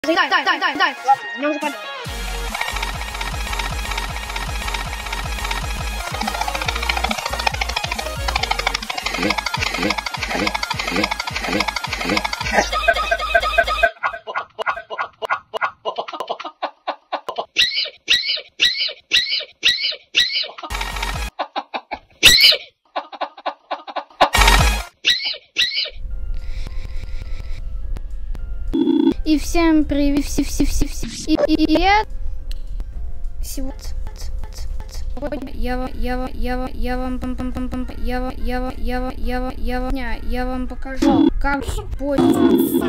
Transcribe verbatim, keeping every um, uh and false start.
Дай, дай, дай, дай, дай. Ладно, у меня уже падает. И всем привет, все, все, все, все, и, и, и я сегодня я вам, я вам, я вам, я вам, пам, пам, пам, пам, я вам, я вам, я вам, я вам, я вам, я вам покажу, как пользоваться.